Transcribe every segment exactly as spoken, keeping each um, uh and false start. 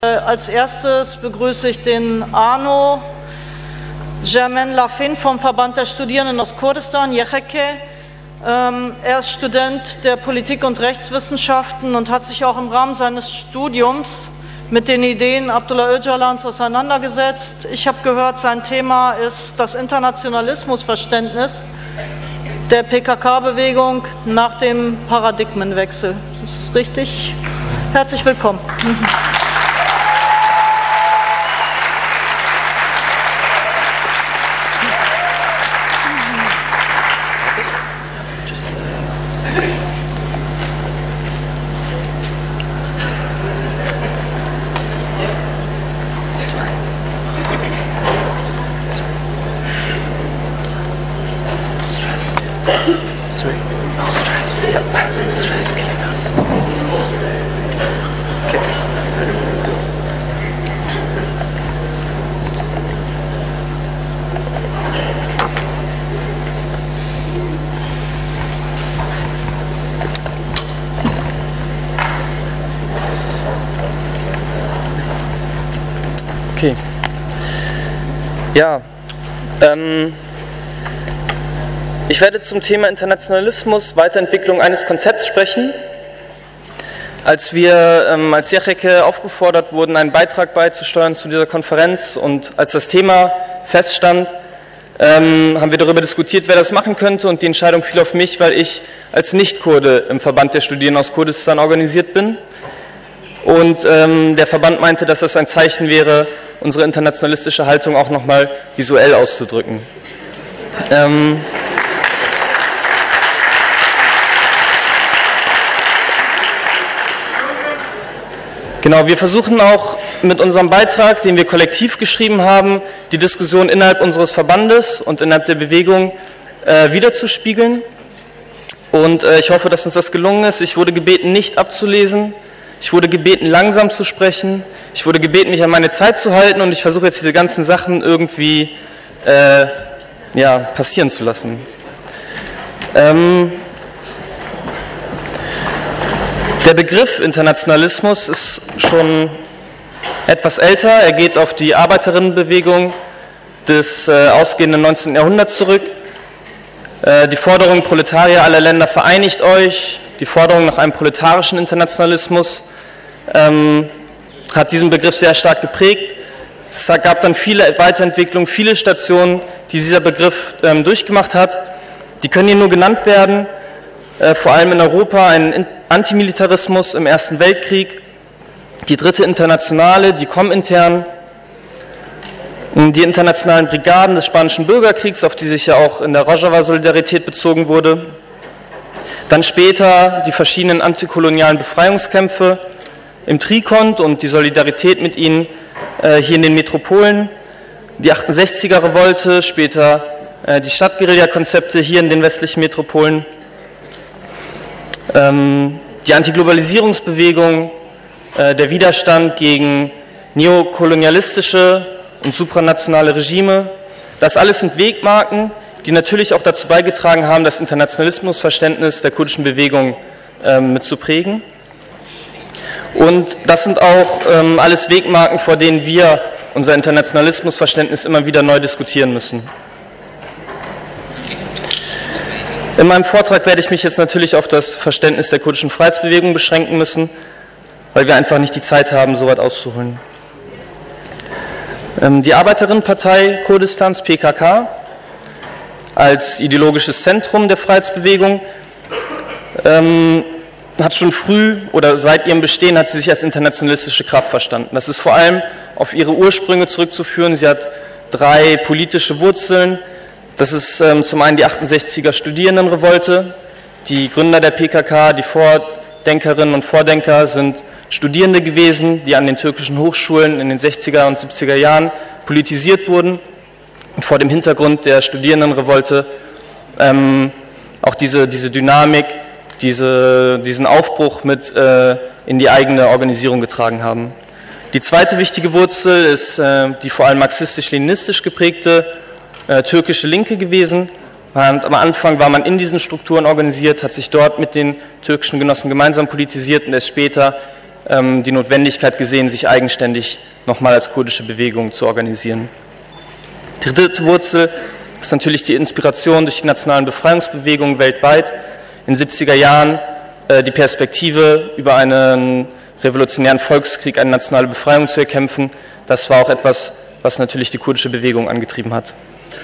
Als erstes begrüße ich den Arno Germain Lafin vom Verband der Studierenden aus Kurdistan, Yecheke. Ähm, er ist Student der Politik- und Rechtswissenschaften und hat sich auch im Rahmen seines Studiums mit den Ideen Abdullah Öcalans auseinandergesetzt. Ich habe gehört, sein Thema ist das Internationalismusverständnis der P K K-Bewegung nach dem Paradigmenwechsel. Das ist richtig. Herzlich willkommen. Sorry. Stress. Yep. Stress is killing us. Okay. Okay. Ja. Ähm. Ich werde zum Thema Internationalismus, Weiterentwicklung eines Konzepts sprechen. Als wir ähm, als Yecheke aufgefordert wurden, einen Beitrag beizusteuern zu dieser Konferenz und als das Thema feststand, ähm, haben wir darüber diskutiert, wer das machen könnte, und die Entscheidung fiel auf mich, weil ich als Nicht-Kurde im Verband der Studierenden aus Kurdistan organisiert bin. Und ähm, der Verband meinte, dass das ein Zeichen wäre, unsere internationalistische Haltung auch nochmal visuell auszudrücken. Ähm, Genau, wir versuchen auch mit unserem Beitrag, den wir kollektiv geschrieben haben, die Diskussion innerhalb unseres Verbandes und innerhalb der Bewegung äh, wiederzuspiegeln. Und äh, ich hoffe, dass uns das gelungen ist. Ich wurde gebeten, nicht abzulesen. Ich wurde gebeten, langsam zu sprechen. Ich wurde gebeten, mich an meine Zeit zu halten. Und ich versuche jetzt diese ganzen Sachen irgendwie äh, ja, passieren zu lassen. Ähm, Der Begriff Internationalismus ist schon etwas älter. Er geht auf die Arbeiterinnenbewegung des äh, ausgehenden neunzehnten Jahrhunderts zurück. Äh, die Forderung Proletarier aller Länder, vereinigt euch, die Forderung nach einem proletarischen Internationalismus ähm, hat diesen Begriff sehr stark geprägt. Es gab dann viele Weiterentwicklungen, viele Stationen, die dieser Begriff ähm, durchgemacht hat. Die können hier nur genannt werden. Äh, vor allem in Europa ein Antimilitarismus im Ersten Weltkrieg, die dritte Internationale, die Komintern, die internationalen Brigaden des Spanischen Bürgerkriegs, auf die sich ja auch in der Rojava-Solidarität bezogen wurde, dann später die verschiedenen antikolonialen Befreiungskämpfe im Trikont und die Solidarität mit ihnen äh, hier in den Metropolen, die achtundsechziger-Revolte, später äh, die Stadtguerilla-Konzepte hier in den westlichen Metropolen, die Antiglobalisierungsbewegung, der Widerstand gegen neokolonialistische und supranationale Regime. Das alles sind Wegmarken, die natürlich auch dazu beigetragen haben, das Internationalismusverständnis der kurdischen Bewegung mit zu prägen. Und das sind auch alles Wegmarken, vor denen wir unser Internationalismusverständnis immer wieder neu diskutieren müssen. In meinem Vortrag werde ich mich jetzt natürlich auf das Verständnis der kurdischen Freiheitsbewegung beschränken müssen, weil wir einfach nicht die Zeit haben, so weit auszuholen. Die Arbeiterinnenpartei Kurdistans, P K K, als ideologisches Zentrum der Freiheitsbewegung, ähm, hat schon früh oder seit ihrem Bestehen hat sie sich als internationalistische Kraft verstanden. Das ist vor allem auf ihre Ursprünge zurückzuführen. Sie hat drei politische Wurzeln. Das ist ähm, zum einen die achtundsechziger Studierendenrevolte. Die Gründer der P K K, die Vordenkerinnen und Vordenker sind Studierende gewesen, die an den türkischen Hochschulen in den sechziger und siebziger Jahren politisiert wurden und vor dem Hintergrund der Studierendenrevolte ähm, auch diese, diese Dynamik, diese, diesen Aufbruch mit äh, in die eigene Organisierung getragen haben. Die zweite wichtige Wurzel ist äh, die vor allem marxistisch-leninistisch geprägte Äh, türkische Linke gewesen. Und am Anfang war man in diesen Strukturen organisiert, hat sich dort mit den türkischen Genossen gemeinsam politisiert und erst später ähm, die Notwendigkeit gesehen, sich eigenständig nochmal als kurdische Bewegung zu organisieren. Die dritte Wurzel ist natürlich die Inspiration durch die nationalen Befreiungsbewegungen weltweit. In den siebziger Jahren äh, die Perspektive, über einen revolutionären Volkskrieg eine nationale Befreiung zu erkämpfen. Das war auch etwas, was natürlich die kurdische Bewegung angetrieben hat.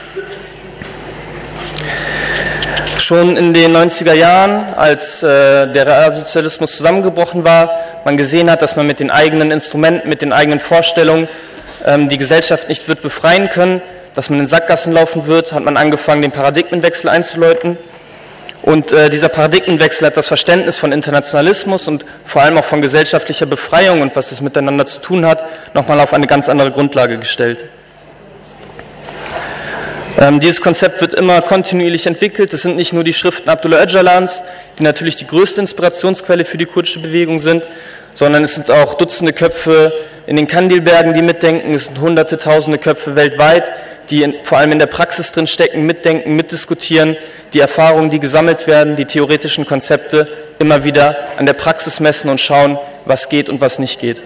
Schon in den neunziger Jahren, als äh, der Realsozialismus zusammengebrochen war, man gesehen hat, dass man mit den eigenen Instrumenten, mit den eigenen Vorstellungen ähm, die Gesellschaft nicht wird befreien können, dass man in Sackgassen laufen wird, hat man angefangen, den Paradigmenwechsel einzuläuten. Und äh, dieser Paradigmenwechsel hat das Verständnis von Internationalismus und vor allem auch von gesellschaftlicher Befreiung und was es miteinander zu tun hat, nochmal auf eine ganz andere Grundlage gestellt. Ähm, dieses Konzept wird immer kontinuierlich entwickelt. Es sind nicht nur die Schriften Abdullah Öcalans, die natürlich die größte Inspirationsquelle für die kurdische Bewegung sind, sondern es sind auch Dutzende Köpfe in den Kandilbergen, die mitdenken. Es sind hunderte, tausende Köpfe weltweit, die in, vor allem in der Praxis drin stecken, mitdenken, mitdiskutieren, die Erfahrungen, die gesammelt werden, die theoretischen Konzepte immer wieder an der Praxis messen und schauen, was geht und was nicht geht.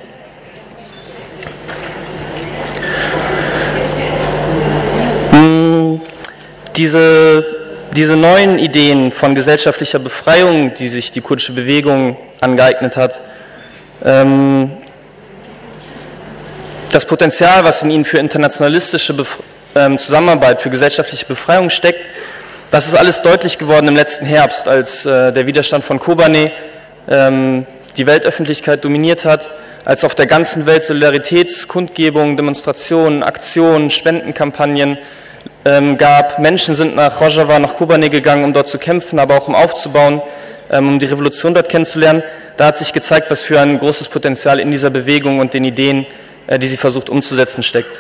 Diese, diese neuen Ideen von gesellschaftlicher Befreiung, die sich die kurdische Bewegung angeeignet hat, ähm, das Potenzial, was in ihnen für internationalistische Bef ähm, Zusammenarbeit, für gesellschaftliche Befreiung steckt, das ist alles deutlich geworden im letzten Herbst, als äh, der Widerstand von Kobane ähm, die Weltöffentlichkeit dominiert hat, als auf der ganzen Welt Solidaritätskundgebungen, Demonstrationen, Aktionen, Spendenkampagnen ähm, gab. Menschen sind nach Rojava, nach Kobane gegangen, um dort zu kämpfen, aber auch um aufzubauen, ähm, um die Revolution dort kennenzulernen. Da hat sich gezeigt, was für ein großes Potenzial in dieser Bewegung und den Ideen, äh, die sie versucht umzusetzen, steckt.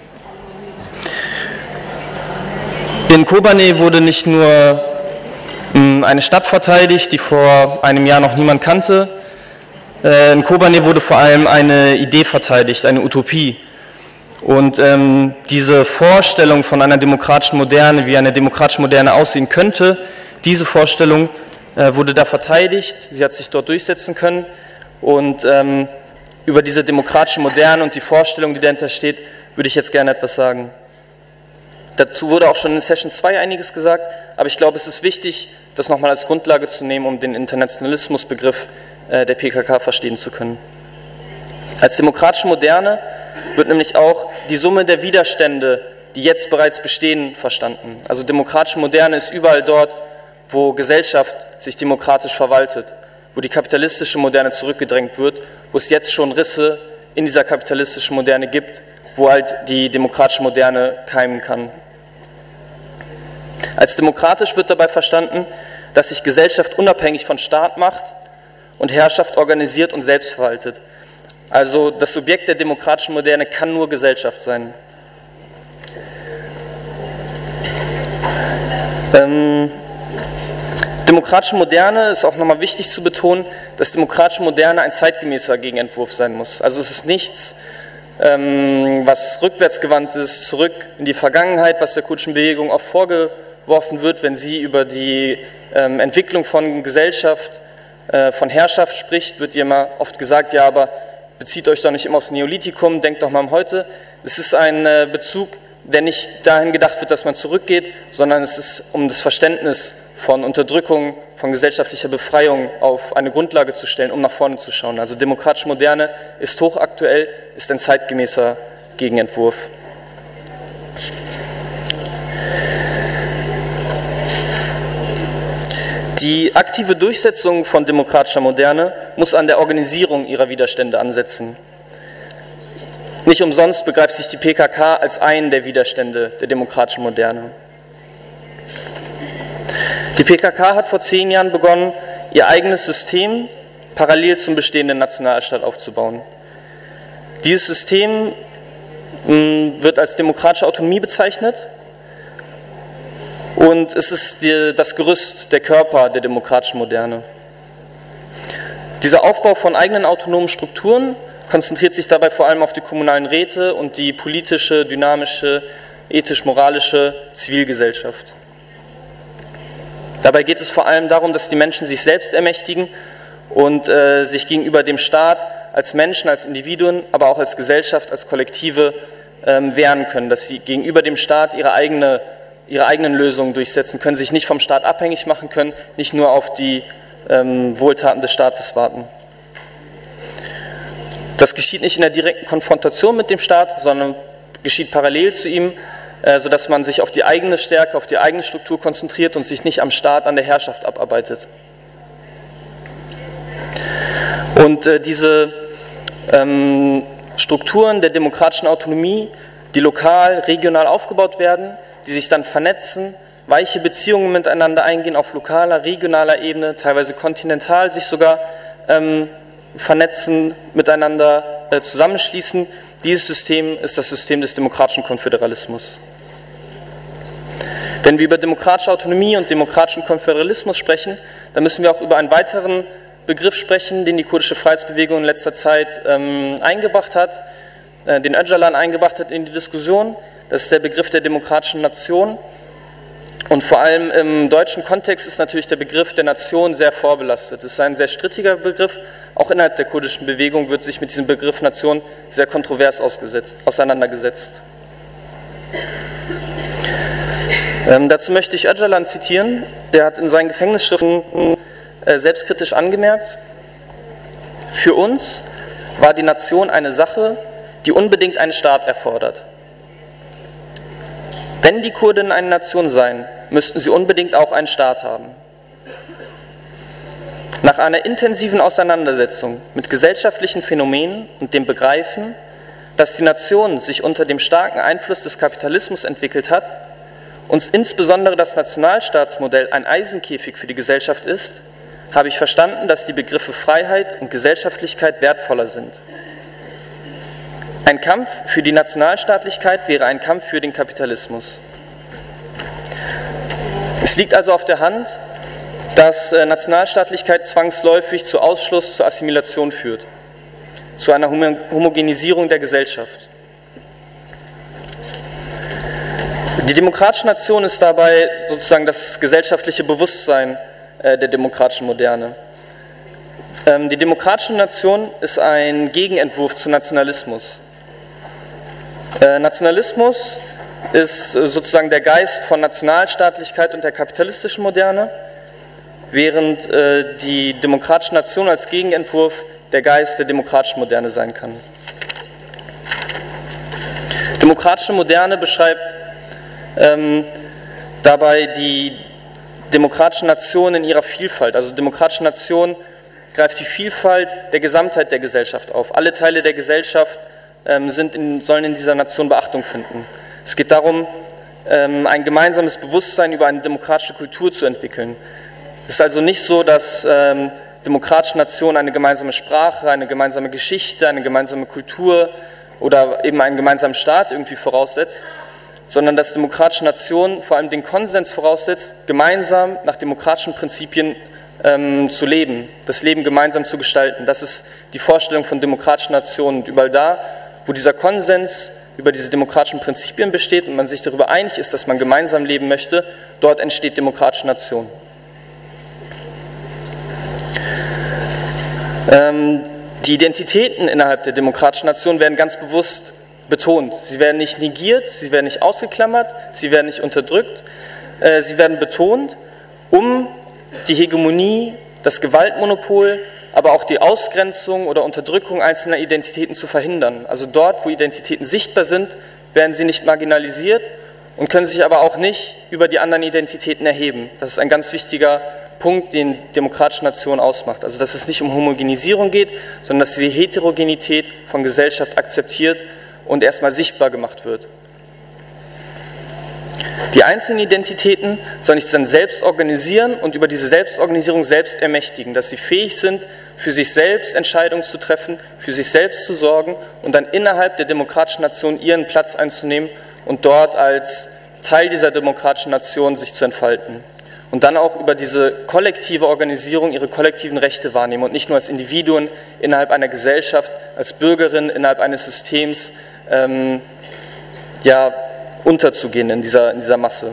In Kobane wurde nicht nur mh, eine Stadt verteidigt, die vor einem Jahr noch niemand kannte. Äh, in Kobane wurde vor allem eine Idee verteidigt, eine Utopie. Und ähm, diese Vorstellung von einer demokratischen Moderne, wie eine demokratische Moderne aussehen könnte, diese Vorstellung äh, wurde da verteidigt, sie hat sich dort durchsetzen können. Und ähm, über diese demokratische Moderne und die Vorstellung, die dahinter steht, würde ich jetzt gerne etwas sagen. Dazu wurde auch schon in Session zwei einiges gesagt, aber ich glaube, es ist wichtig, das nochmal als Grundlage zu nehmen, um den Internationalismusbegriff äh, der P K K verstehen zu können. Als demokratische Moderne wird nämlich auch die Summe der Widerstände, die jetzt bereits bestehen, verstanden. Also demokratische Moderne ist überall dort, wo Gesellschaft sich demokratisch verwaltet, wo die kapitalistische Moderne zurückgedrängt wird, wo es jetzt schon Risse in dieser kapitalistischen Moderne gibt, wo halt die demokratische Moderne keimen kann. Als demokratisch wird dabei verstanden, dass sich Gesellschaft unabhängig von Staat macht und Herrschaft organisiert und selbst verwaltet. Also das Subjekt der demokratischen Moderne kann nur Gesellschaft sein. Ähm, demokratische Moderne ist auch nochmal wichtig zu betonen, dass demokratische Moderne ein zeitgemäßer Gegenentwurf sein muss. Also es ist nichts, ähm, was rückwärtsgewandt ist, zurück in die Vergangenheit, was der kurdischen Bewegung oft vorgeworfen wird, wenn sie über die ähm, Entwicklung von Gesellschaft, äh, von Herrschaft spricht, wird ihr immer oft gesagt, ja, aber bezieht euch doch nicht immer aufs Neolithikum, denkt doch mal am Heute. Es ist ein äh, Bezug, der nicht dahin gedacht wird, dass man zurückgeht, sondern es ist um das Verständnis von Unterdrückung, von gesellschaftlicher Befreiung auf eine Grundlage zu stellen, um nach vorne zu schauen. Also demokratische Moderne ist hochaktuell, ist ein zeitgemäßer Gegenentwurf. Die aktive Durchsetzung von demokratischer Moderne muss an der Organisierung ihrer Widerstände ansetzen. Nicht umsonst begreift sich die P K K als einen der Widerstände der demokratischen Moderne. Die P K K hat vor zehn Jahren begonnen, ihr eigenes System parallel zum bestehenden Nationalstaat aufzubauen. Dieses System mh, wird als demokratische Autonomie bezeichnet. Und es ist die, das Gerüst, der Körper der demokratischen Moderne. Dieser Aufbau von eigenen autonomen Strukturen konzentriert sich dabei vor allem auf die kommunalen Räte und die politische, dynamische, ethisch-moralische Zivilgesellschaft. Dabei geht es vor allem darum, dass die Menschen sich selbst ermächtigen und äh, sich gegenüber dem Staat als Menschen, als Individuen, aber auch als Gesellschaft, als Kollektive ähm, wehren können, dass sie gegenüber dem Staat ihre, eigene, ihre eigenen Lösungen durchsetzen können, sich nicht vom Staat abhängig machen können, nicht nur auf die ähm, Wohltaten des Staates warten. Das geschieht nicht in der direkten Konfrontation mit dem Staat, sondern geschieht parallel zu ihm, äh, sodass man sich auf die eigene Stärke, auf die eigene Struktur konzentriert und sich nicht am Staat, an der Herrschaft abarbeitet. Und äh, diese ähm, Strukturen der demokratischen Autonomie, die lokal, regional aufgebaut werden, die sich dann vernetzen, weiche Beziehungen miteinander eingehen auf lokaler, regionaler Ebene, teilweise kontinental sich sogar ähm, vernetzen, miteinander äh, zusammenschließen. Dieses System ist das System des demokratischen Konföderalismus. Wenn wir über demokratische Autonomie und demokratischen Konföderalismus sprechen, dann müssen wir auch über einen weiteren Begriff sprechen, den die kurdische Freiheitsbewegung in letzter Zeit ähm, eingebracht hat, äh, den Öcalan eingebracht hat in die Diskussion. Das ist der Begriff der demokratischen Nation. Und vor allem im deutschen Kontext ist natürlich der Begriff der Nation sehr vorbelastet. Es ist ein sehr strittiger Begriff. Auch innerhalb der kurdischen Bewegung wird sich mit diesem Begriff Nation sehr kontrovers auseinandergesetzt. Ähm, dazu möchte ich Öcalan zitieren. Der hat in seinen Gefängnisschriften äh, selbstkritisch angemerkt: Für uns war die Nation eine Sache, die unbedingt einen Staat erfordert. Wenn die Kurden eine Nation seien, müssten sie unbedingt auch einen Staat haben. Nach einer intensiven Auseinandersetzung mit gesellschaftlichen Phänomenen und dem Begreifen, dass die Nation sich unter dem starken Einfluss des Kapitalismus entwickelt hat und insbesondere das Nationalstaatsmodell ein Eisenkäfig für die Gesellschaft ist, habe ich verstanden, dass die Begriffe Freiheit und Gesellschaftlichkeit wertvoller sind. Ein Kampf für die Nationalstaatlichkeit wäre ein Kampf für den Kapitalismus. Es liegt also auf der Hand, dass Nationalstaatlichkeit zwangsläufig zu Ausschluss, zur Assimilation führt, zu einer Homogenisierung der Gesellschaft. Die demokratische Nation ist dabei sozusagen das gesellschaftliche Bewusstsein der demokratischen Moderne. Die demokratische Nation ist ein Gegenentwurf zu Nationalismus. Nationalismus ist sozusagen der Geist von Nationalstaatlichkeit und der kapitalistischen Moderne, während die demokratische Nation als Gegenentwurf der Geist der demokratischen Moderne sein kann. Demokratische Moderne beschreibt ähm, dabei die demokratische Nation in ihrer Vielfalt. Also demokratische Nation greift die Vielfalt der Gesamtheit der Gesellschaft auf. Alle Teile der Gesellschaft ähm, sind in, sollen in dieser Nation Beachtung finden. Es geht darum, ähm, ein gemeinsames Bewusstsein über eine demokratische Kultur zu entwickeln. Es ist also nicht so, dass ähm, demokratische Nationen eine gemeinsame Sprache, eine gemeinsame Geschichte, eine gemeinsame Kultur oder eben einen gemeinsamen Staat irgendwie voraussetzt, sondern dass demokratische Nationen vor allem den Konsens voraussetzt, gemeinsam nach demokratischen Prinzipien ähm, zu leben, das Leben gemeinsam zu gestalten. Das ist die Vorstellung von demokratischen Nationen. Und überall da, wo dieser Konsens über diese demokratischen Prinzipien besteht und man sich darüber einig ist, dass man gemeinsam leben möchte, dort entsteht demokratische Nation. Ähm, die Identitäten innerhalb der demokratischen Nation werden ganz bewusst betont. Sie werden nicht negiert, sie werden nicht ausgeklammert, sie werden nicht unterdrückt, äh, sie werden betont, um die Hegemonie, das Gewaltmonopol, aber auch die Ausgrenzung oder Unterdrückung einzelner Identitäten zu verhindern. Also dort, wo Identitäten sichtbar sind, werden sie nicht marginalisiert und können sich aber auch nicht über die anderen Identitäten erheben. Das ist ein ganz wichtiger Punkt, den demokratische Nation ausmacht. Also dass es nicht um Homogenisierung geht, sondern dass die Heterogenität von Gesellschaft akzeptiert und erstmal sichtbar gemacht wird. Die einzelnen Identitäten sollen sich dann selbst organisieren und über diese Selbstorganisierung selbst ermächtigen, dass sie fähig sind, für sich selbst Entscheidungen zu treffen, für sich selbst zu sorgen und dann innerhalb der demokratischen Nation ihren Platz einzunehmen und dort als Teil dieser demokratischen Nation sich zu entfalten. Und dann auch über diese kollektive Organisierung ihre kollektiven Rechte wahrnehmen und nicht nur als Individuen innerhalb einer Gesellschaft, als Bürgerin innerhalb eines Systems ähm, ja, unterzugehen in dieser, in dieser Masse.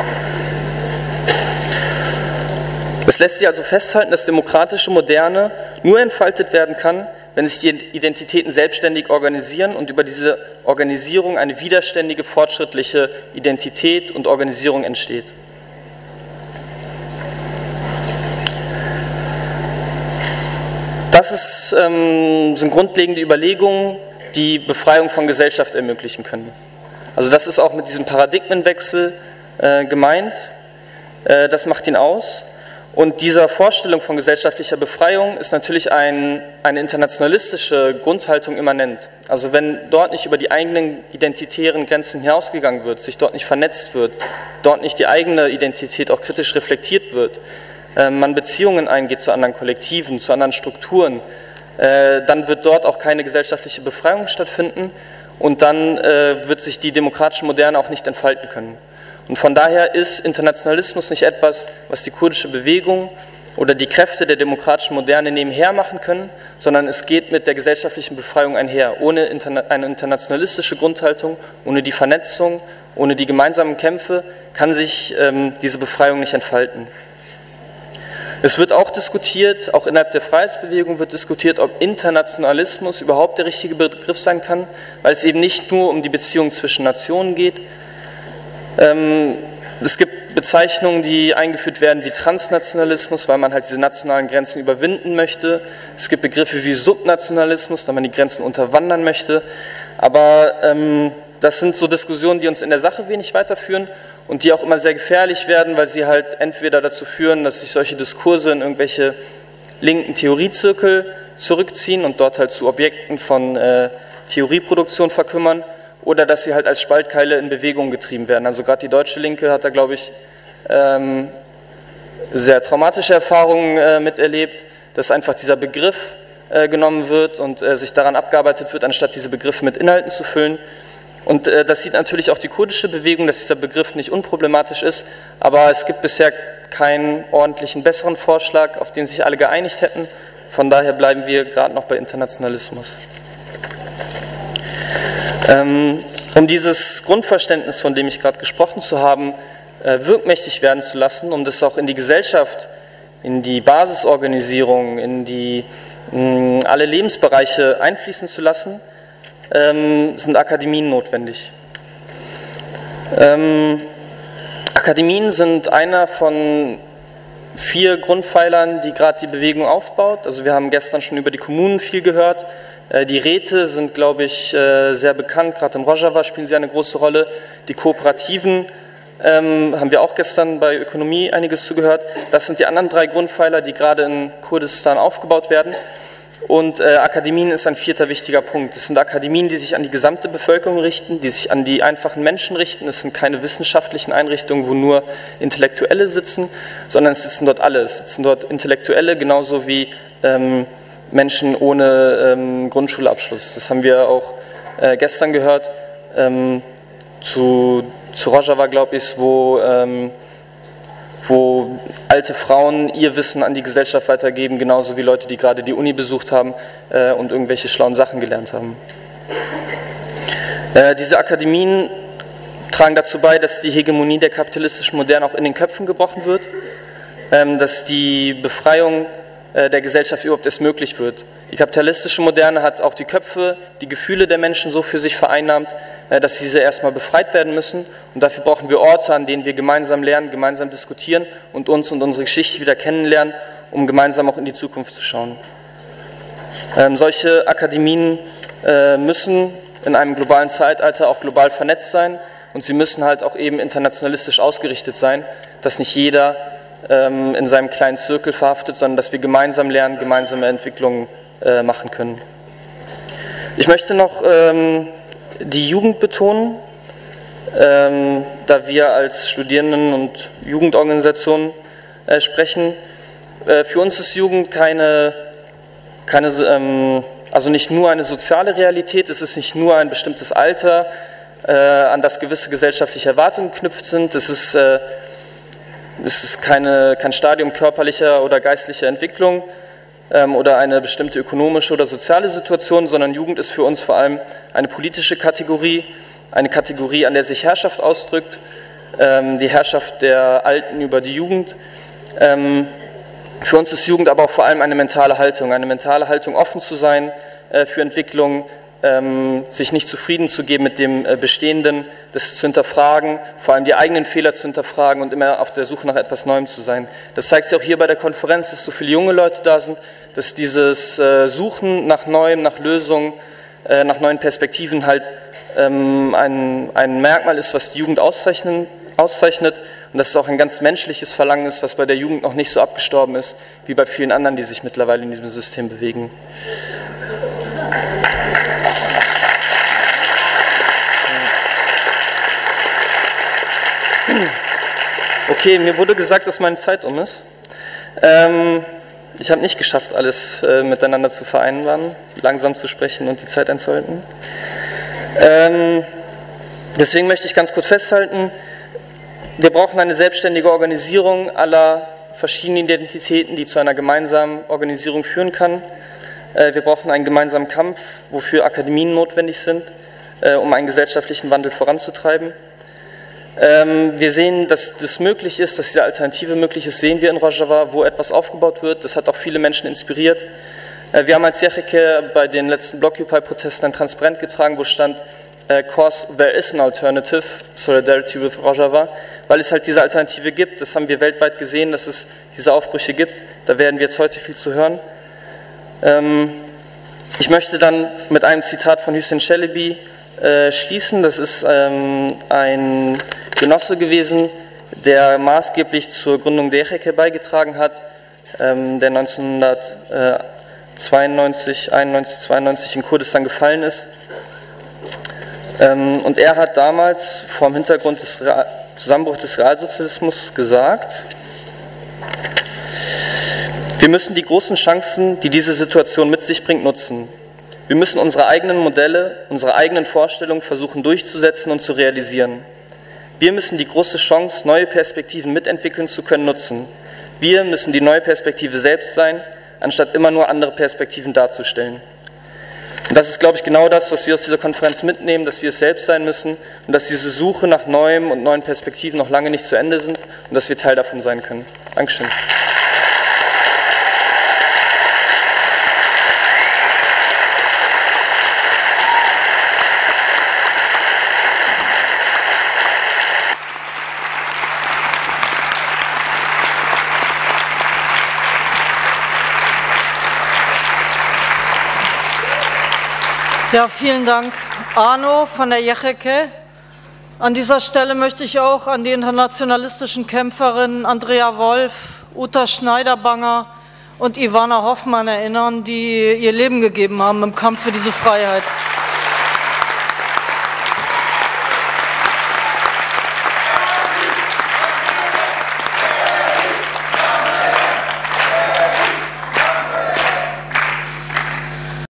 Es lässt sich also festhalten, dass demokratische Moderne nur entfaltet werden kann, wenn sich die Identitäten selbstständig organisieren und über diese Organisierung eine widerständige, fortschrittliche Identität und Organisierung entsteht. Das ist, ähm, sind grundlegende Überlegungen, die Befreiung von Gesellschaft ermöglichen können. Also das ist auch mit diesem Paradigmenwechsel äh, gemeint, äh, das macht ihn aus. Und dieser Vorstellung von gesellschaftlicher Befreiung ist natürlich ein, eine internationalistische Grundhaltung immanent. Also wenn dort nicht über die eigenen identitären Grenzen hinausgegangen wird, sich dort nicht vernetzt wird, dort nicht die eigene Identität auch kritisch reflektiert wird, äh, man Beziehungen eingeht zu anderen Kollektiven, zu anderen Strukturen, äh, dann wird dort auch keine gesellschaftliche Befreiung stattfinden und dann äh, wird sich die demokratische Moderne auch nicht entfalten können. Und von daher ist Internationalismus nicht etwas, was die kurdische Bewegung oder die Kräfte der demokratischen Moderne nebenher machen können, sondern es geht mit der gesellschaftlichen Befreiung einher. Ohne interna- eine internationalistische Grundhaltung, ohne die Vernetzung, ohne die gemeinsamen Kämpfe kann sich ähm, diese Befreiung nicht entfalten. Es wird auch diskutiert, auch innerhalb der Freiheitsbewegung wird diskutiert, ob Internationalismus überhaupt der richtige Begriff sein kann, weil es eben nicht nur um die Beziehung zwischen Nationen geht. Ähm, es gibt Bezeichnungen, die eingeführt werden wie Transnationalismus, weil man halt diese nationalen Grenzen überwinden möchte. Es gibt Begriffe wie Subnationalismus, da man die Grenzen unterwandern möchte. Aber ähm, das sind so Diskussionen, die uns in der Sache wenig weiterführen und die auch immer sehr gefährlich werden, weil sie halt entweder dazu führen, dass sich solche Diskurse in irgendwelche linken Theoriezirkel zurückziehen und dort halt zu Objekten von äh, Theorieproduktion verkümmern, oder dass sie halt als Spaltkeile in Bewegung getrieben werden. Also gerade die deutsche Linke hat da, glaube ich, ähm, sehr traumatische Erfahrungen äh, miterlebt, dass einfach dieser Begriff äh, genommen wird und äh, sich daran abgearbeitet wird, anstatt diese Begriffe mit Inhalten zu füllen. Und äh, das sieht natürlich auch die kurdische Bewegung, dass dieser Begriff nicht unproblematisch ist, aber es gibt bisher keinen ordentlichen, besseren Vorschlag, auf den sich alle geeinigt hätten. Von daher bleiben wir gerade noch bei Internationalismus. Um dieses Grundverständnis, von dem ich gerade gesprochen zu haben, wirkmächtig werden zu lassen, um das auch in die Gesellschaft, in die Basisorganisierung, in die, in alle Lebensbereiche einfließen zu lassen, sind Akademien notwendig. Akademien sind einer von vier Grundpfeilern, die gerade die Bewegung aufbaut. Also wir haben gestern schon über die Kommunen viel gehört. Die Räte sind, glaube ich, sehr bekannt, gerade in Rojava spielen sie eine große Rolle. Die Kooperativen ähm, haben wir auch gestern bei Ökonomie einiges zugehört. Das sind die anderen drei Grundpfeiler, die gerade in Kurdistan aufgebaut werden. Und äh, Akademien ist ein vierter wichtiger Punkt. Es sind Akademien, die sich an die gesamte Bevölkerung richten, die sich an die einfachen Menschen richten. Es sind keine wissenschaftlichen Einrichtungen, wo nur Intellektuelle sitzen, sondern es sitzen dort alle. Es sitzen dort Intellektuelle, genauso wie ähm, Menschen ohne ähm, Grundschulabschluss. Das haben wir auch äh, gestern gehört, ähm, zu, zu Rojava, glaube ich, wo, ähm, wo alte Frauen ihr Wissen an die Gesellschaft weitergeben, genauso wie Leute, die gerade die Uni besucht haben äh, und irgendwelche schlauen Sachen gelernt haben. Äh, diese Akademien tragen dazu bei, dass die Hegemonie der kapitalistischen Moderne auch in den Köpfen gebrochen wird, ähm, dass die Befreiung der Gesellschaft überhaupt erst möglich wird. Die kapitalistische Moderne hat auch die Köpfe, die Gefühle der Menschen so für sich vereinnahmt, dass diese erstmal befreit werden müssen. Und dafür brauchen wir Orte, an denen wir gemeinsam lernen, gemeinsam diskutieren und uns und unsere Geschichte wieder kennenlernen, um gemeinsam auch in die Zukunft zu schauen. Ähm, solche Akademien äh, müssen in einem globalen Zeitalter auch global vernetzt sein und sie müssen halt auch eben internationalistisch ausgerichtet sein, dass nicht jeder in seinem kleinen Zirkel verhaftet, sondern dass wir gemeinsam lernen, gemeinsame Entwicklungen äh, machen können. Ich möchte noch ähm, die Jugend betonen, ähm, da wir als Studierenden- und Jugendorganisationen äh, sprechen. Äh, für uns ist Jugend keine, keine ähm, also nicht nur eine soziale Realität, es ist nicht nur ein bestimmtes Alter, äh, an das gewisse gesellschaftliche Erwartungen geknüpft sind, es ist äh, Es ist keine, kein Stadium körperlicher oder geistlicher Entwicklung ähm, oder eine bestimmte ökonomische oder soziale Situation, sondern Jugend ist für uns vor allem eine politische Kategorie, eine Kategorie, an der sich Herrschaft ausdrückt, ähm, die Herrschaft der Alten über die Jugend. Ähm, Für uns ist Jugend aber auch vor allem eine mentale Haltung, eine mentale Haltung, offen zu sein äh, für Entwicklung, ähm, sich nicht zufrieden zu geben mit dem äh, Bestehenden, das zu hinterfragen, vor allem die eigenen Fehler zu hinterfragen und immer auf der Suche nach etwas Neuem zu sein. Das zeigt sich auch hier bei der Konferenz, dass so viele junge Leute da sind, dass dieses äh, Suchen nach Neuem, nach Lösungen, äh, nach neuen Perspektiven halt ähm, ein, ein Merkmal ist, was die Jugend auszeichnen, auszeichnet. Und dass es auch ein ganz menschliches Verlangen ist, was bei der Jugend noch nicht so abgestorben ist, wie bei vielen anderen, die sich mittlerweile in diesem System bewegen. Okay, mir wurde gesagt, dass meine Zeit um ist. Ähm, ich habe nicht geschafft, alles äh, miteinander zu vereinbaren, langsam zu sprechen und die Zeit einzuhalten. Ähm, deswegen möchte ich ganz kurz festhalten, wir brauchen eine selbstständige Organisierung aller verschiedenen Identitäten, die zu einer gemeinsamen Organisierung führen kann. Wir brauchen einen gemeinsamen Kampf, wofür Akademien notwendig sind, um einen gesellschaftlichen Wandel voranzutreiben. Wir sehen, dass das möglich ist, dass diese Alternative möglich ist, sehen wir in Rojava, wo etwas aufgebaut wird. Das hat auch viele Menschen inspiriert. Wir haben als Yecheke bei den letzten Blockupy-Protesten ein Transparent getragen, wo stand, Cause there is an alternative, Solidarity with Rojava, weil es halt diese Alternative gibt. Das haben wir weltweit gesehen, dass es diese Aufbrüche gibt. Da werden wir jetzt heute viel zu hören. Ähm, ich möchte dann mit einem Zitat von Hüseyin Çelebi äh, schließen. Das ist ähm, ein Genosse gewesen, der maßgeblich zur Gründung der Yecheke beigetragen hat, ähm, der neunzehnhundertzweiundneunzig, einundneunzig, zweiundneunzig in Kurdistan gefallen ist. Und er hat damals vor dem Hintergrund des Zusammenbruchs des Realsozialismus gesagt, wir müssen die großen Chancen, die diese Situation mit sich bringt, nutzen. Wir müssen unsere eigenen Modelle, unsere eigenen Vorstellungen versuchen durchzusetzen und zu realisieren. Wir müssen die große Chance, neue Perspektiven mitentwickeln zu können, nutzen. Wir müssen die neue Perspektive selbst sein, anstatt immer nur andere Perspektiven darzustellen. Und das ist, glaube ich, genau das, was wir aus dieser Konferenz mitnehmen, dass wir es selbst sein müssen und dass diese Suche nach Neuem und neuen Perspektiven noch lange nicht zu Ende sind und dass wir Teil davon sein können. Dankeschön. Ja, vielen Dank, Arno von der Yecheke. An dieser Stelle möchte ich auch an die internationalistischen Kämpferinnen Andrea Wolf, Uta Schneiderbanger und Ivana Hoffmann erinnern, die ihr Leben gegeben haben im Kampf für diese Freiheit.